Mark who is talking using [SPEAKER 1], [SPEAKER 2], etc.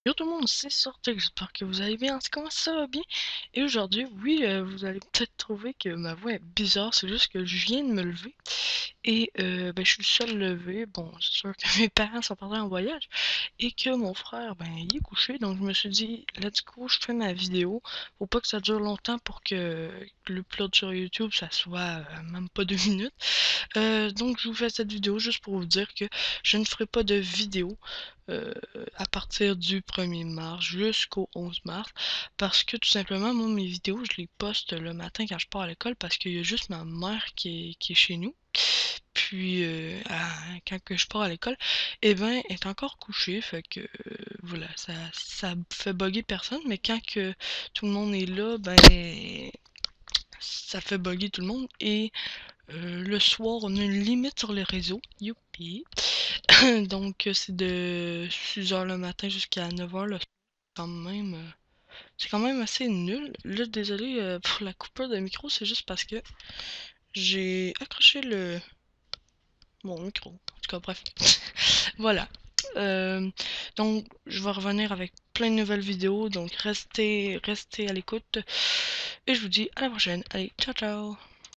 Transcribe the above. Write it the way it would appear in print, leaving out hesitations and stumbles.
[SPEAKER 1] Yo tout le monde, c'est sorti, j'espère que vous allez bien, en tout cas ça va bien. Et aujourd'hui, oui, vous allez peut-être trouver que ma voix est bizarre, c'est juste que je viens de me lever. Et ben, je suis le seul levé, bon, c'est sûr que mes parents sont partis en voyage. Et que mon frère, ben, il est couché, donc je me suis dit, let's go, je fais ma vidéo. Faut pas que ça dure longtemps pour que le upload sur YouTube, ça soit même pas 2 minutes. Donc je vous fais cette vidéo juste pour vous dire que je ne ferai pas de vidéo euh, à partir du 1er mars jusqu'au 11 mars parce que tout simplement moi mes vidéos je les poste le matin quand je pars à l'école parce qu'il y a juste ma mère qui est chez nous. Puis quand que je pars à l'école, et ben elle est encore couchée, fait que voilà, ça fait bugger personne, mais quand que tout le monde est là, ben ça fait bugger tout le monde. Et le soir, on a une limite sur les réseaux. Youpi! Donc, c'est de 6 h le matin jusqu'à 9 h le soir. Quand même, c'est quand même assez nul. Là, désolé pour la coupure de micro, c'est juste parce que j'ai accroché mon micro. En tout cas, bref. Voilà. Euh, donc, je vais revenir avec plein de nouvelles vidéos. Donc, restez à l'écoute. Et je vous dis à la prochaine. Allez, ciao, ciao!